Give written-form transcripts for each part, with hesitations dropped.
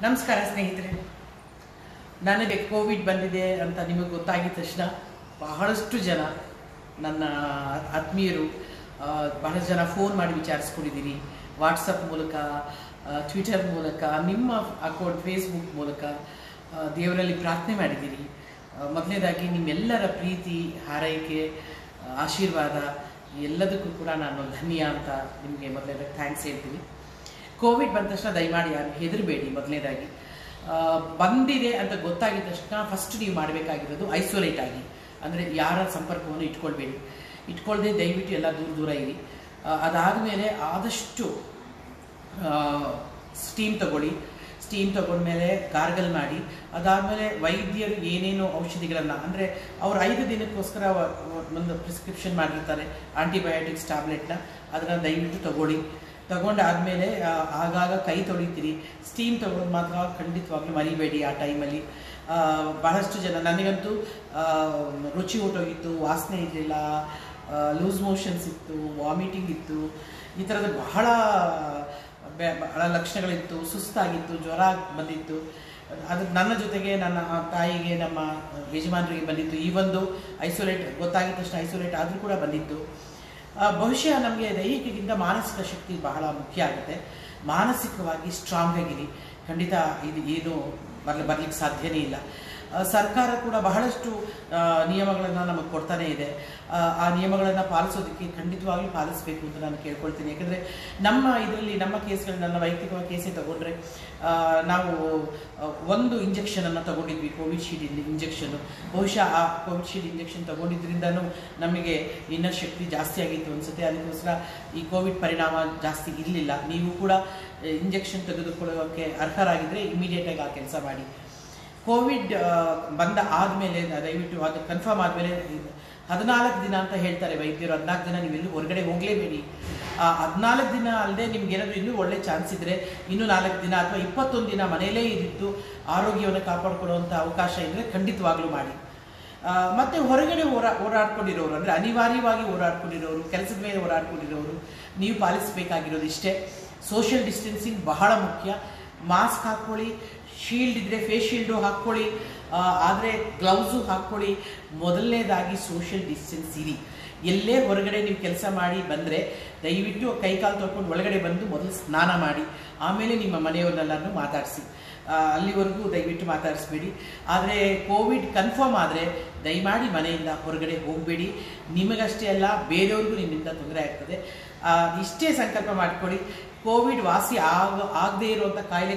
ನಮಸ್ಕಾರ ಸ್ನೇಹಿತರೆ. ನನಗೆ ಕೋವಿಡ್ ಬಂದಿದೆ ಅಂತ ನಿಮಗೆ ಗೊತ್ತಾಗಿದ ತಕ್ಷಣ ಬಹಳಷ್ಟು ಜನ ನನ್ನ ಆತ್ಮೀಯರು ಬಹಳಷ್ಟು ಜನ ಫೋನ್ ಮಾಡಿ ವಿಚಾರಿಸ್ಕೊಂಡಿದ್ದೀರಿ. ವಾಟ್ಸಪ್ ಮೂಲಕ, ಟ್ವಿಟರ್ ಮೂಲಕ, ನಿಮ್ಮ ಅಕೌಂಟ್ ಫೇಸ್ಬುಕ್ ಮೂಲಕ ದೇವರಲ್ಲಿ ಪ್ರಾರ್ಥನೆ ಮಾಡಿದ್ದೀರಿ. ಮೊದಲನೇದಾಗಿ ನಿಮ್ಮೆಲ್ಲರ ಪ್ರೀತಿ, ಹಾರೈಕೆ, ಆಶೀರ್ವಾದ ಎಲ್ಲದಕ್ಕೂ ಕೂಡ ನಾನು ಧನ್ಯ ಅಂತ ನಿಮಗೆ ಮೊದಲನೇದಾಗಿ ಥ್ಯಾಂಕ್ಸ್ ಹೇಳ್ತೀನಿ. ಕೋವಿಡ್ ಬಂದ ತಕ್ಷಣ ದಯಮಾಡಿ ಯಾರು ಹೆದರಬೇಡಿ. ಮೊದಲನೇದಾಗಿ ಬಂದಿದೆ ಅಂತ ಗೊತ್ತಾಗಿದ ತಕ್ಷಣ ಫಸ್ಟ್ ನೀವು ಮಾಡಬೇಕಾಗಿರೋದು ಐಸೋಲೇಟ್ ಆಗಿ, ಅಂದರೆ ಯಾರ ಸಂಪರ್ಕವನ್ನು ಇಟ್ಕೊಳ್ಳದೆ ದಯವಿಟ್ಟು ಎಲ್ಲ ದೂರ ಇರಿ. ಅದಾದಮೇಲೆ ಆದಷ್ಟು ಸ್ಟೀಮ್ ತಗೊಂಡ್ಮೇಲೆ ಗಾರ್ಗಲ್ ಮಾಡಿ, ಅದಾದಮೇಲೆ ವೈದ್ಯರು ಏನೇನೋ ಔಷಧಿಗಳನ್ನು, ಅಂದರೆ ಅವರು 5 ದಿನಕ್ಕೋಸ್ಕರ ಒಂದು ಪ್ರಿಸ್ಕ್ರಿಪ್ಷನ್ ಮಾಡಿರ್ತಾರೆ ಆಂಟಿಬಯೋಟಿಕ್ಸ್ ಟ್ಯಾಬ್ಲೆಟ್ನ, ಅದನ್ನು ದಯವಿಟ್ಟು ತಗೊಂಡಾದಮೇಲೆ ಆಗಾಗ ಕೈ ತೊಳಿತೀರಿ. ಸ್ಟೀಮ್ ತಗೊಳ್ಳೋದು ಮಾತ್ರ ಖಂಡಿತವಾಗ್ಲೂ ಮರಿಬೇಡಿ. ಆ ಟೈಮಲ್ಲಿ ಬಹಳಷ್ಟು ಜನ, ನನಗಂತೂ ರುಚಿ ಹೊಟ್ಟೋಗಿತ್ತು, ವಾಸನೆ ಇರಲಿಲ್ಲ, ಲೂಸ್ ಮೋಷನ್ಸ್ ಇತ್ತು, ವಾಮಿಟಿಂಗ್ ಇತ್ತು, ಈ ಥರದ ಬಹಳ ಲಕ್ಷಣಗಳಿತ್ತು, ಸುಸ್ತಾಗಿತ್ತು, ಜ್ವರ ಬಂದಿತ್ತು. ಅದು ನನ್ನ ಜೊತೆಗೆ ನನ್ನ ತಾಯಿಗೆ, ನಮ್ಮ ಯಜಮಾನರಿಗೆ ಬಂದಿತ್ತು. ಈ ಒಂದು ಐಸೋಲೇಟ್ ಗೊತ್ತಾಗಿದ ತಕ್ಷಣ ಐಸೋಲೇಟ್ ಆದರೂ ಕೂಡ ಬಂದಿತ್ತು. ಬಹುಶಃ ನಮಗೆ ದೈಹಿಕಕ್ಕಿಂತ ಮಾನಸಿಕ ಶಕ್ತಿ ಬಹಳ ಮುಖ್ಯ ಆಗುತ್ತೆ. ಮಾನಸಿಕವಾಗಿ ಸ್ಟ್ರಾಂಗ್ ಆಗಿರಿ. ಖಂಡಿತ ಇದು ಏನು ಬರಲಿಕ್ಕೆ ಸಾಧ್ಯನೇ ಇಲ್ಲ. ಸರ್ಕಾರ ಕೂಡ ಬಹಳಷ್ಟು ನಿಯಮಗಳನ್ನು ನಮಗೆ ಕೊಡ್ತಾನೇ ಇದೆ. ಆ ನಿಯಮಗಳನ್ನು ಪಾಲಿಸೋದಕ್ಕೆ ಖಂಡಿತವಾಗ್ಲೂ ಪಾಲಿಸಬೇಕು ಅಂತ ನಾನು ಕೇಳ್ಕೊಳ್ತೀನಿ. ಯಾಕಂದರೆ ನಮ್ಮ ಕೇಸ್ಗಳು, ನನ್ನ ವೈಯಕ್ತಿಕವಾಗಿ ಕೇಸೇ ತಗೊಂಡ್ರೆ, ನಾವು ಒಂದು ಇಂಜೆಕ್ಷನನ್ನು ತಗೊಂಡಿದ್ವಿ, ಕೋವಿಶೀಲ್ಡ್ ಇಂಜೆಕ್ಷನ್ನು. ಬಹುಶಃ ಆ ಕೋವಿಶೀಲ್ಡ್ ಇಂಜೆಕ್ಷನ್ ತಗೊಂಡಿದ್ರಿಂದನೂ ನಮಗೆ ಇನ್ನರ್ ಶಕ್ತಿ ಜಾಸ್ತಿ ಆಗಿತ್ತು ಅನಿಸುತ್ತೆ. ಅದಕ್ಕೋಸ್ಕರ ಈ ಕೋವಿಡ್ ಪರಿಣಾಮ ಜಾಸ್ತಿ ಇರಲಿಲ್ಲ. ನೀವು ಕೂಡ ಇಂಜೆಕ್ಷನ್ ತೆಗೆದುಕೊಳ್ಳೋಕ್ಕೆ ಅರ್ಹರಾಗಿದ್ದರೆ ಇಮಿಡಿಯೇಟಾಗಿ ಆ ಕೆಲಸ ಮಾಡಿ. ಕೋವಿಡ್ ಬಂದ ಆದಮೇಲೆ ದಯವಿಟ್ಟು ಅದು ಕನ್ಫರ್ಮ್ ಆದಮೇಲೆ 14 ದಿನ ಅಂತ ಹೇಳ್ತಾರೆ ವೈದ್ಯರು. 14 ದಿನ ನೀವೆಲ್ಲೂ ಹೊರಗಡೆ ಹೋಗಲೇಬೇಡಿ. 14 ದಿನ ಅಲ್ಲದೆ ನಿಮ್ಗೇನಾದರೂ ಇನ್ನೂ ಒಳ್ಳೆ ಚಾನ್ಸ್ ಇದ್ದರೆ ಇನ್ನೂ 4 ದಿನ ಅಥವಾ 21 ದಿನ ಮನೆಯಲ್ಲೇ ಇದ್ದು ಆರೋಗ್ಯವನ್ನು ಕಾಪಾಡಿಕೊಳ್ಳುವಂಥ ಅವಕಾಶ ಇದ್ದರೆ ಖಂಡಿತವಾಗ್ಲೂ ಮಾಡಿ. ಮತ್ತು ಹೊರಗಡೆ ಓಡಾಡ್ಕೊಂಡಿರೋರು, ಅಂದರೆ ಅನಿವಾರ್ಯವಾಗಿ ಓಡಾಡ್ಕೊಂಡಿರೋರು, ಕೆಲಸದ ಮೇಲೆ ಓಡಾಡ್ಕೊಂಡಿರೋರು, ನೀವು ಪಾಲಿಸಬೇಕಾಗಿರೋದು ಇಷ್ಟೇ: ಸೋಷಿಯಲ್ ಡಿಸ್ಟೆನ್ಸಿಂಗ್ ಬಹಳ ಮುಖ್ಯ. ಮಾಸ್ಕ್ ಹಾಕ್ಕೊಳ್ಳಿ, ಶೀಲ್ಡ್ ಇದ್ದರೆ ಫೇಸ್ ಶೀಲ್ಡು ಹಾಕ್ಕೊಳ್ಳಿ, ಆದರೆ ಗ್ಲೌಸು ಹಾಕ್ಕೊಳ್ಳಿ. ಮೊದಲನೇದಾಗಿ ಸೋಷಿಯಲ್ ಡಿಸ್ಟೆನ್ಸ್ ಇರಿ. ಎಲ್ಲೇ ಹೊರಗಡೆ ನೀವು ಕೆಲಸ ಮಾಡಿ ಬಂದರೆ ದಯವಿಟ್ಟು ಕೈಕಾಲು ತೊಳ್ಕೊಂಡು ಒಳಗಡೆ ಬಂದು ಮೊದಲು ಸ್ನಾನ ಮಾಡಿ, ಆಮೇಲೆ ನಿಮ್ಮ ಮನೆಯವರನ್ನೆಲ್ಲರೂ ಮಾತಾಡಿಸಿ. ಅಲ್ಲಿವರೆಗೂ ದಯವಿಟ್ಟು ಮಾತಾಡಿಸ್ಬೇಡಿ. ಆದರೆ ಕೋವಿಡ್ ಕನ್ಫರ್ಮ್ ಆದರೆ ದಯಮಾಡಿ ಮನೆಯಿಂದ ಹೊರಗಡೆ ಹೋಗಬೇಡಿ. ನಿಮಗಷ್ಟೇ ಅಲ್ಲ, ಬೇರೆಯವ್ರಿಗೂ ನಿಮ್ಮಿಂದ ತೊಂದರೆ ಆಗ್ತದೆ. ಇಷ್ಟೇ ಸಂಕಲ್ಪ ಮಾಡಿಕೊಳ್ಳಿ. ಕೋವಿಡ್ ವಾಸಿ ಆಗದೇ ಇರುವಂಥ ಕಾಯಿಲೆ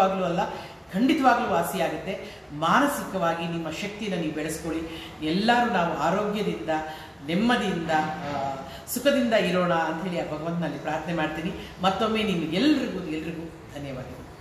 ಖಂಡಿತವಾಗ್ಲೂ ವಾಸಿ ಆಗುತ್ತೆ. ಮಾನಸಿಕವಾಗಿ ನಿಮ್ಮ ಶಕ್ತಿನ ನೀವು ಬೆಳೆಸ್ಕೊಳ್ಳಿ. ಎಲ್ಲರೂ ನಾವು ಆರೋಗ್ಯದಿಂದ, ನೆಮ್ಮದಿಯಿಂದ, ಸುಖದಿಂದ ಇರೋಣ ಅಂಥೇಳಿ ಆ ಭಗವಂತನಲ್ಲಿ ಪ್ರಾರ್ಥನೆ ಮಾಡ್ತೀನಿ. ಮತ್ತೊಮ್ಮೆ ನಿಮಗೆಲ್ರಿಗೂ ಧನ್ಯವಾದಗಳು.